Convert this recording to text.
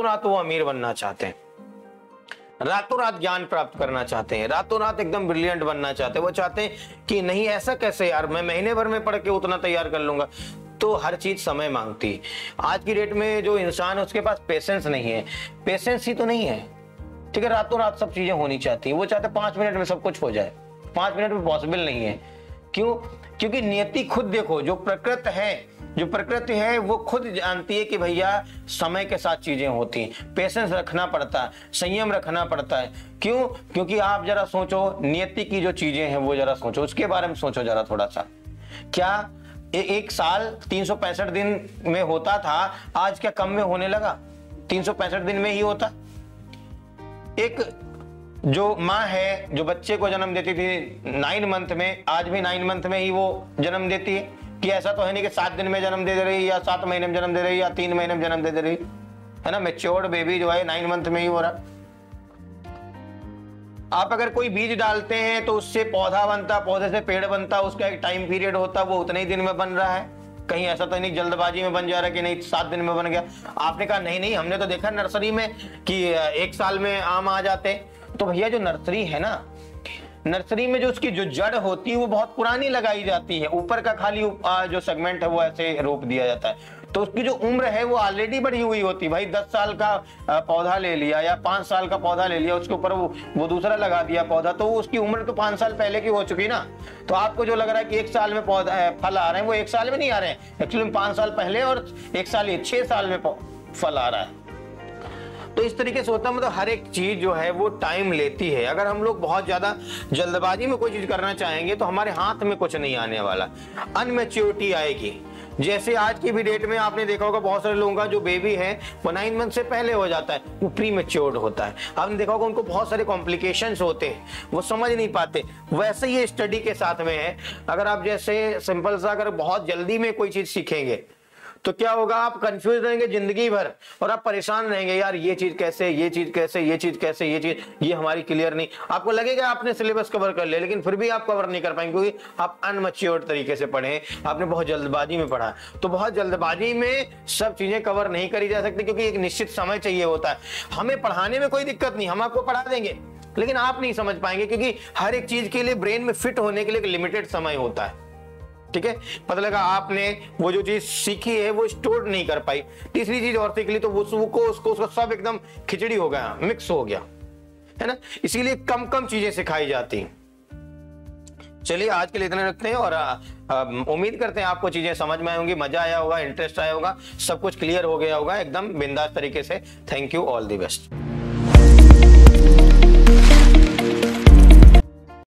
रात वो अमीर बनना चाहते हैं, रातों रात ज्ञान प्राप्त करना चाहते हैं, रातों रात एकदम ब्रिलियंट बनना चाहते हैं। वो चाहते हैं कि नहीं ऐसा कैसे यार, मैं महीने भर में पढ़ के उतना तैयार कर लूंगा। तो हर चीज समय मांगती है। आज की डेट में जो इंसान है उसके पास पेशेंस नहीं है, पेशेंस ही तो नहीं है, ठीक है। रातों रात सब चीजें होनी चाहती है, वो चाहते 5 मिनट में सब कुछ हो जाए। 5 मिनट में पॉसिबल नहीं है। क्यों? क्योंकि नियति खुद देखो, जो प्रकृति है वो खुद जानती है कि भैया समय के साथ चीजें होती हैं, पेशेंस रखना पड़ता है, संयम रखना पड़ता है। क्यों? क्योंकि आप जरा सोचो, नियति की जो चीजें हैं वो जरा सोचो, उसके बारे में सोचो जरा थोड़ा सा। क्या एक साल 365 दिन में होता था, आज क्या कम में होने लगा? 365 दिन में ही होता। एक जो माँ है जो बच्चे को जन्म देती थी 9 मंथ में, आज भी 9 मंथ में ही वो जन्म देती है। कि ऐसा तो है नहीं कि 7 दिन में जन्म दे रही, या 7 महीने में जन्म दे रही, या 3 महीने में जन्म दे रही, है ना। मैच्योर्ड बेबी जो है 9 मंथ में ही हो रहा। आप अगर कोई बीज डालते हैं तो उससे पौधा बनता, पौधे से पेड़ बनता, उसका एक टाइम पीरियड होता, वो उतने ही दिन में बन रहा है। कहीं ऐसा तो नहीं जल्दबाजी में बन जा रहा है कि नहीं 7 दिन में बन गया। आपने कहा नहीं हमने तो देखा नर्सरी में कि 1 साल में आम आ जाते। तो भैया जो नर्सरी है ना, नर्सरी में जो उसकी जो जड़ होती है वो बहुत पुरानी लगाई जाती है, ऊपर का खाली जो सेगमेंट है वो ऐसे रोप दिया जाता है। तो उसकी जो उम्र है वो ऑलरेडी बढ़ी हुई होती है। भाई 10 साल का पौधा ले लिया या 5 साल का पौधा ले लिया, उसके ऊपर वो दूसरा लगा दिया पौधा, तो उसकी उम्र तो 5 साल पहले की हो चुकी ना। तो आपको जो लग रहा है कि 1 साल में पौधा फल आ रहे हैं, वो 1 साल में नहीं आ रहे हैं, एक्चुअली 5 साल पहले और 1 साल 6 साल में फल आ रहा है। तो इस तरीके से होता है, मतलब हर एक चीज जो है वो टाइम लेती है। अगर हम लोग बहुत ज्यादा जल्दबाजी में कोई चीज करना चाहेंगे तो हमारे हाथ में कुछ नहीं आने वाला, अनमेच्योरिटी आएगी। जैसे आज की भी डेट में आपने देखा होगा बहुत सारे लोगों का जो बेबी है वो 9 मंथ से पहले हो जाता है, वो प्री मैच्योर्ड होता है। आपने देखा होगा उनको बहुत सारे कॉम्प्लिकेशंस होते हैं, वो समझ नहीं पाते। वैसे ही स्टडी के साथ में है। अगर आप जैसे सिंपल सा अगर बहुत जल्दी में कोई चीज सीखेंगे तो क्या होगा, आप कंफ्यूज रहेंगे जिंदगी भर और आप परेशान रहेंगे, यार ये चीज कैसे, ये चीज कैसे, ये चीज कैसे, ये चीज ये हमारी क्लियर नहीं। आपको लगेगा आपने सिलेबस कवर कर लिया, लेकिन फिर भी आप कवर नहीं कर पाएंगे क्योंकि आप अनमैच्योर्ड तरीके से पढ़े, आपने बहुत जल्दबाजी में पढ़ा। तो बहुत जल्दबाजी में सब चीजें कवर नहीं करी जा सकती क्योंकि एक निश्चित समय चाहिए होता है। हमें पढ़ाने में कोई दिक्कत नहीं, हम आपको पढ़ा देंगे, लेकिन आप नहीं समझ पाएंगे क्योंकि हर एक चीज के लिए ब्रेन में फिट होने के लिए एक लिमिटेड समय होता है। ठीक है, पता लगा आपने वो जो चीज सीखी है वो स्टोर नहीं कर पाई, तीसरी चीज और सीख ली तो उसको सब एकदम खिचड़ी हो गया, मिक्स हो गया, है ना। इसीलिए कम कम चीजें सिखाई जाती हैं। चलिए आज के लिए इतने रखते हैं और उम्मीद करते हैं आपको चीजें समझ में आई होंगी, मजा आया होगा, इंटरेस्ट आया होगा, सब कुछ क्लियर हो गया होगा एकदम बिंदास तरीके से। Thank you, all the best.